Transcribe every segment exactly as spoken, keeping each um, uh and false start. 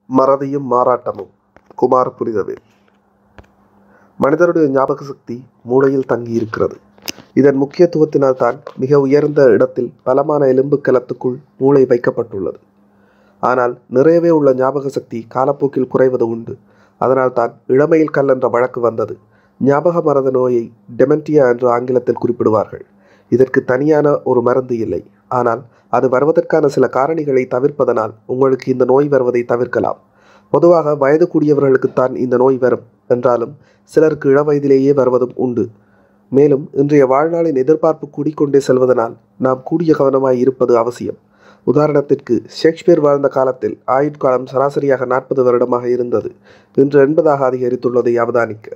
மறதியும் மாறாட்டமும். குமார் புனிதவேல். மனிதனுடைய ஞாபக சக்தி மூளையில் தங்கியிருக்கிறது. இதன் முக்கியத்துவத்தினால் தான் மிக உயர்ந்த இடத்தில் பலமான எலும்பு கலத்துக்குள் மூளை வைக்கப்பட்டுள்ளது. ஆனால் நிறையவே உள்ள ஞாபக சக்தி காலப்போக்கில் குறைவது உண்டு. அதனால் தான் இளமையில் கல் என்ற வழக்கு வந்தது. ஞாபக மறத நோயை டெமென்டியா என்று ஆங்கிலத்தில் குறிப்பிடுவார்கள். இதற்கு தனியான ஒரு மருந்து இல்லை. ஆனால் அது வருவதற்கான சில காரணிகளை தவிர்ப்பதனால் உங்களுக்கு இந்த நோய் வருவதை தவிர்க்கலாம். பொதுவாக வயது கூடியவர்களுக்குத்தான் இந்த நோய் வரும் என்றாலும் சிலருக்கு இள வயதிலேயே வருவதும் உண்டு. மேலும் இன்றைய வாழ்நாளின் எதிர்பார்ப்பு கூடிக்கொண்டே செல்வதனால் நாம் கூடிய கவனமாய் இருப்பது அவசியம். உதாரணத்திற்கு, ஷேக்ஸ்பியர் வாழ்ந்த காலத்தில் ஆயுட்காலம் சராசரியாக நாற்பது வருடமாக இருந்தது. இன்று எண்பதாக அதிகரித்துள்ளதை அவதானிக்க.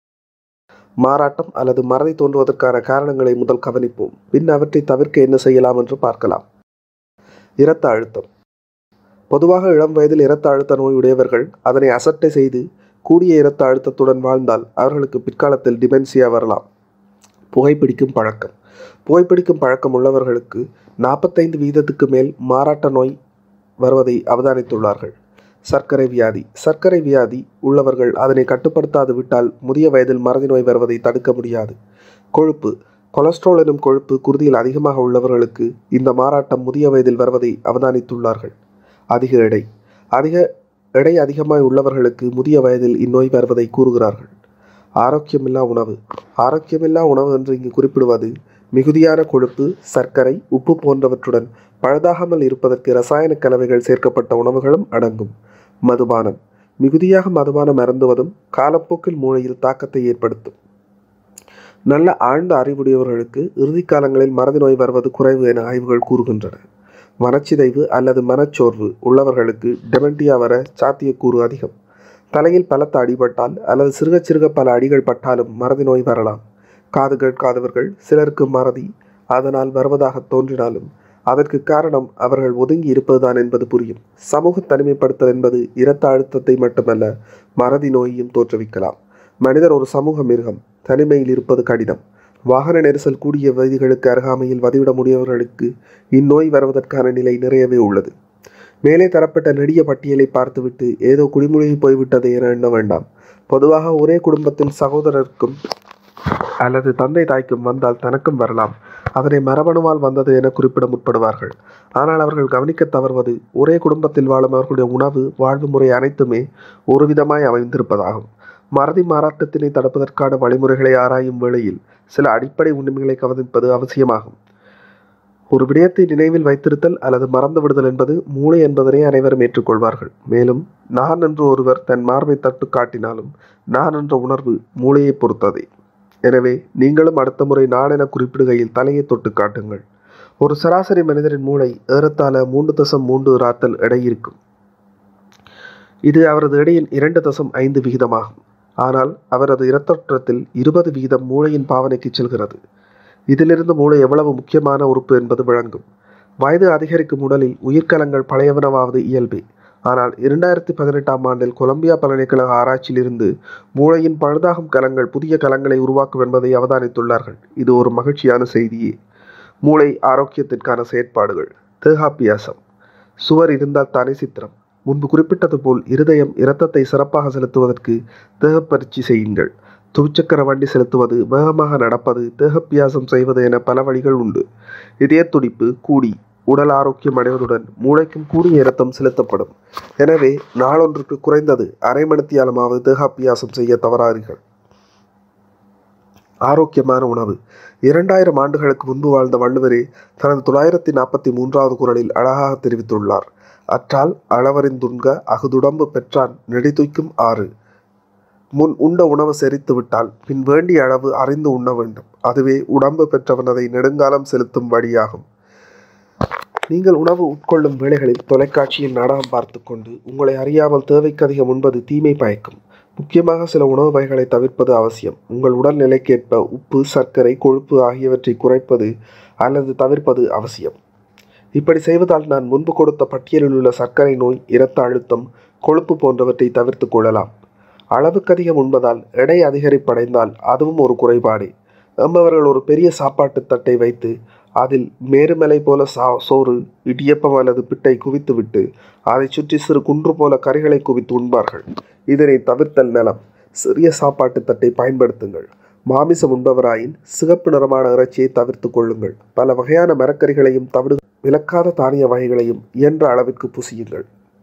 மாறாட்டம் அல்லது மறதி தோன்றுவதற்கான காரணங்களை முதல் கவனிப்போம். பின் அவற்றை தவிர்க்க என்ன செய்யலாம் என்று பார்க்கலாம். இரத்த அழுத்தம். பொதுவாக இளம் வயதில் இரத்த அழுத்த நோய் உடையவர்கள் அதனை அசட்டை செய்து கூடிய இரத்த அழுத்தத்துடன் வாழ்ந்தால் அவர்களுக்கு பிற்காலத்தில் டிமென்சியா வரலாம். புகைப்பிடிக்கும் பழக்கம். புகைப்பிடிக்கும் பழக்கம் உள்ளவர்களுக்கு நாற்பத்தைந்து வீதத்துக்கு மேல் மாறாட்ட நோய் வருவதை அவதானித்துள்ளார்கள். சர்க்கரை வியாதி. சர்க்கரை வியாதி உள்ளவர்கள் அதனை கட்டுப்படுத்தாது விட்டால் முதிய வயதில் மறதி நோய் வருவதை தடுக்க முடியாது. கொழுப்பு. கொலஸ்ட்ரால் எனும் கொழுப்பு குருதியில் அதிகமாக உள்ளவர்களுக்கு இந்த மாறாட்டம் முதிய வயதில் வருவதை அவதானித்துள்ளார்கள். அதிக எடை. அதிக எடை அதிகமாய் உள்ளவர்களுக்கு முதிய வயதில் இந்நோய் வருவதை கூறுகிறார்கள். ஆரோக்கியமில்லா உணவு. ஆரோக்கியமில்லா உணவு என்று இங்கு குறிப்பிடுவது மிகுதியான கொழுப்பு, சர்க்கரை, உப்பு போன்றவற்றுடன் பழுதாகாமல் இருப்பதற்கு இரசாயன கலவைகள் சேர்க்கப்பட்ட உணவுகளும் அடங்கும். மதுபானம். மிகுதியாக மதுபானம் அருந்துவதும் காலப்போக்கில் மூளையில் தாக்கத்தை ஏற்படுத்தும். நல்ல ஆழ்ந்த அறிவுடையவர்களுக்கு இறுதி காலங்களில் மறதி நோய் வருவது குறைவு என ஆய்வுகள் கூறுகின்றன. மனச்சிதைவு அல்லது மனச்சோர்வு உள்ளவர்களுக்கு டெமென்டியா வர சாத்தியக்கூறு அதிகம். தலையில் பலத்த அடிபட்டால் அல்லது சிறுக சிறுக பல அடிகள் பட்டாலும் மறதி நோய் வரலாம். காது கேட்காதவர்கள் சிலருக்கு மறதி அதனால் வருவதாக தோன்றினாலும் அதற்கு காரணம் அவர்கள் ஒதுங்கி இருப்பதுதான் என்பது புரியும். சமூக தனிமைப்படுத்தல் என்பது இரத்த அழுத்தத்தை மட்டுமல்ல, மறதி நோயையும் தோற்றுவிக்கலாம். மனிதர் ஒரு சமூக மிருகம். தனிமையில் இருப்பது கடினம். வாகன நெரிசல் கூடிய வீதிகளுக்கு அருகாமையில் வதிவிட முடியவர்களுக்கு இந்நோய் வருவதற்கான நிலை நிறையவே உள்ளது. மேலே தரப்பட்ட நெடிய பட்டியலை பார்த்துவிட்டு ஏதோ குடிமொழி போய்விட்டது என எண்ண வேண்டாம். பொதுவாக ஒரே குடும்பத்தில் சகோதரருக்கும் அல்லது தந்தை தாய்க்கும் வந்தால் தனக்கும் வரலாம். அதனை மரபணுவால் வந்தது என குறிப்பிட முற்படுவார்கள். ஆனால் அவர்கள் கவனிக்க தவறுவது ஒரே குடும்பத்தில் வாழும் அவர்களுடைய உணவு, வாழ்வு முறை அனைத்துமே ஒரு விதமாய் அமைந்திருப்பதாகும். மறதி மாறாட்டத்தினை தடுப்பதற்கான வழிமுறைகளை ஆராயும் வேளையில் சில அடிப்படை உண்மைகளை கவனிப்பது அவசியமாகும். ஒரு விடயத்தை நினைவில் வைத்திருத்தல் அல்லது மறந்து விடுதல் என்பது மூளை என்பதனை அனைவரும் ஏற்றுக்கொள்வார்கள். மேலும் நான் என்று ஒருவர் தன் மார்பை தட்டு காட்டினாலும் நான் என்ற உணர்வு மூளையை பொறுத்ததே. எனவே நீங்களும் அடுத்த முறை நான் என குறிப்பிடுகையில் தலையை தொட்டு காட்டுங்கள். ஒரு சராசரி மனிதரின் மூளை ஏறத்தாழ மூன்று தசம் மூன்று ராத்தல் எடை இருக்கும். இது அவரது எடையின் இரண்டு தசம் ஐந்து விகிதமாகும். ஆனால் அவரது இரத்தோட்டத்தில் இருபது வீதம் மூளையின் பாவனைக்கு செல்கிறது. இதிலிருந்து மூளை எவ்வளவு முக்கியமான உறுப்பு என்பது விளங்கும். வயது அதிகரிக்கும் உடலில் உயிர்க்கலங்கள் பழையவனவாவது இயல்பே. ஆனால் இரண்டாயிரத்தி பதினெட்டாம் ஆண்டில் கொலம்பியா பல்கலைக்கழக ஆராய்ச்சியிலிருந்து மூளையின் பழுதாகும் கலங்கள் புதிய கலங்களை உருவாக்கும் என்பதை அவதானித்துள்ளார்கள். இது ஒரு மகிழ்ச்சியான செய்தியே. மூளை ஆரோக்கியத்திற்கான செயற்பாடுகள். தேகாபியாசம். சுவர் இருந்தால் தானே சித்திரம். முன்பு குறிப்பிட்டது போல் இருதயம் இரத்தத்தை சிறப்பாக செலுத்துவதற்கு தேகப்பயிற்சி செய்யுங்கள். துவிச்சக்கர வண்டி செலுத்துவது, வேகமாக நடப்பது, தேகப்பியாசம் செய்வது என பல வழிகள் உண்டு. இதய துடிப்பு கூடி உடல் ஆரோக்கியம் அடைவதுடன் மூளைக்கும் கூடிய இரத்தம் செலுத்தப்படும். எனவே நாளொன்றுக்கு குறைந்தது அரை மணித்தியாலமாவது தேகாபியாசம் செய்ய தவறாதீர்கள். ஆரோக்கியமான உணவு. இரண்டாயிரம் ஆண்டுகளுக்கு முன்பு வாழ்ந்த வள்ளுவரே தனது தொள்ளாயிரத்தி நாற்பத்தி மூன்றாவது குறளில் அழகாக தெரிவித்துள்ளார். அற்றால் அளவறிந்துண்க அகுதுடம்பு பெற்றான் நெடிதுய்க்கும் ஆறு. முன் உண்ட உணவு செரித்து விட்டால் பின் வேண்டிய அளவு அறிந்து உண்ண வேண்டும். அதுவே உடம்பு பெற்றவன் அதை நெடுங்காலம் செலுத்தும் வழியாகும். நீங்கள் உணவு உட்கொள்ளும் வேளைகளில் தொலைக்காட்சியில் நாடகம் பார்த்து கொண்டு உங்களை அறியாமல் தேவைக்கு அதிகம் உண்பது தீமை பயக்கும். முக்கியமாக சில உணவு வகைகளை தவிர்ப்பது அவசியம். உங்கள் உடல் நிலைக்கேற்ப உப்பு, சர்க்கரை, கொழுப்பு ஆகியவற்றை குறைப்பது அல்லது தவிர்ப்பது அவசியம். இப்படி செய்வதால் நான் முன்பு கொடுத்த பட்டியலில் உள்ள சர்க்கரை நோய், இரத்த அழுத்தம், கொழுப்பு போன்றவற்றை தவிர்த்து கொள்ளலாம். அளவுக்கு அதிகம் உண்பதால் எடை அதிகரிப்படைந்தால் அதுவும் ஒரு குறைபாடே. நம்மவர்கள் ஒரு பெரிய சாப்பாட்டு தட்டை வைத்து அதில் மேருமலை போல சா சோறு இடியப்பம் அல்லது பிட்டை குவித்துவிட்டு அதை சுற்றி சிறு குன்று போல கறிகளை குவித்து உண்பார்கள். இதனை தவிர்த்தல் நலம். சிறிய சாப்பாட்டு தட்டை பயன்படுத்துங்கள். மாமிசம் உண்பவராயின் சிகப்பு நிறமான இறைச்சியை தவிர்த்து கொள்ளுங்கள். பல வகையான மரக்கறிகளையும் தவிடு விலக்காத தானிய வகைகளையும் இயன்ற அளவிற்கு புசியுங்கள்.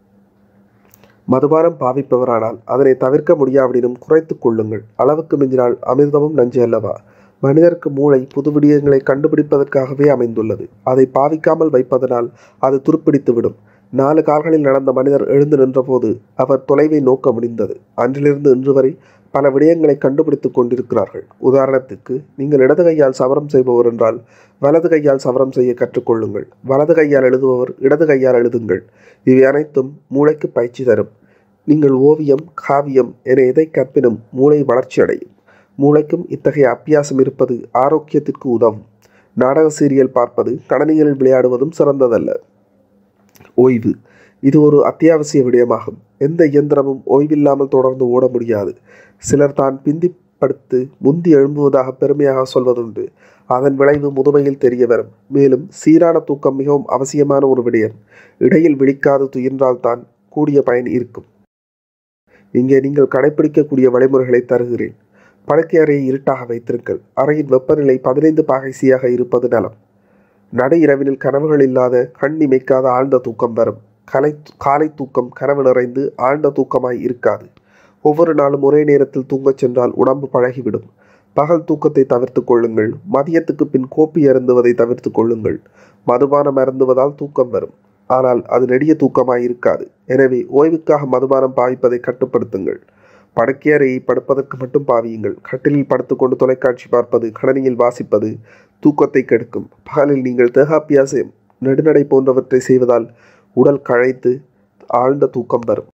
மதுபானம் பாவிப்பவரானால் அதனை தவிர்க்க முடியாவிடனும் குறைத்து கொள்ளுங்கள். அளவுக்கு மிஞ்சினால் அமிர்தமும் நஞ்சு அல்லவா? மனிதருக்கு மூளை புது விடயங்களை கண்டுபிடிப்பதற்காகவே அமைந்துள்ளது. அதை பாவிக்காமல் வைப்பதனால் அது துருப்பிடித்துவிடும். நாலு கால்களில் நடந்த மனிதர் எழுந்து நின்றபோது அவர் தொலைவை நோக்க முடிந்தது. அன்றிலிருந்து இன்று வரை பல விடயங்களை கண்டுபிடித்துக் கொண்டிருக்கிறார்கள். உதாரணத்துக்கு, நீங்கள் இடது கையால் சவரம் செய்பவர் என்றால் வலது கையால் சவரம் செய்ய கற்றுக்கொள்ளுங்கள். வலது கையால் எழுதுபவர் இடது கையால் எழுதுங்கள். இவை அனைத்தும் மூளைக்கு பயிற்சி தரும். நீங்கள் ஓவியம், காவியம் என எதை கற்பினும் மூளை வளர்ச்சி அடையும். மூளைக்கும் இத்தகைய அபியாசம் இருப்பது ஆரோக்கியத்திற்கு உதவும். நாடக சீரியல் பார்ப்பது, கணனிகளில் விளையாடுவதும் சிறந்ததல்ல. ஓய்வு இது ஒரு அத்தியாவசிய விடயமாகும். எந்த இயந்திரமும் ஓய்வில்லாமல் தொடர்ந்து ஓட முடியாது. சிலர் தான் பிந்தி படுத்து முந்தி எழும்புவதாக பெருமையாக சொல்வதுண்டு. அதன் விளைவு முதுமையில் தெரிய வரும். மேலும் சீரான தூக்கம் மிகவும் அவசியமான ஒரு விடயம். இடையில் விழிக்காது துயின்றால்தான் கூடிய பயன் இருக்கும். இங்கே நீங்கள் கடைபிடிக்கக்கூடிய வழிமுறைகளை தருகிறேன். படுக்கை அறையை இருட்டாக வைத்திருங்கள். அறையின் வெப்பநிலை பதினைந்து பாகைசியாக இருப்பது நலம். நடு இரவினில் கனவுகள் இல்லாத, கண் இமைக்காத ஆழ்ந்த தூக்கம் வரும். கலை காலை தூக்கம் கனவு நிறைந்து ஆழ்ந்த தூக்கமாய் இருக்காது. ஒவ்வொரு நாளும் ஒரே நேரத்தில் தூங்கச் சென்றால் உடம்பு பழகிவிடும். பகல் தூக்கத்தை தவிர்த்து கொள்ளுங்கள். மதியத்துக்கு பின் கோப்பி அருந்துவதை தவிர்த்து கொள்ளுங்கள். மதுபானம் அருந்துவதால் தூக்கம் வரும். ஆனால் அது நெடிய தூக்கமாய் இருக்காது. எனவே ஓய்வுக்காக மதுபானம் பாவிப்பதை கட்டுப்படுத்துங்கள். படுக்கையறையை படுப்பதற்கு மட்டும் பாவியுங்கள். கட்டிலில் படுத்துக்கொண்டு தொலைக்காட்சி பார்ப்பது, கணனியில் வாசிப்பது தூக்கத்தை கெடுக்கும். பகலில் நீங்கள் தேகாபியாசம், நெடுநடை போன்றவற்றை செய்வதால் உடல் களைத்து ஆழ்ந்த தூக்கம் வரும்.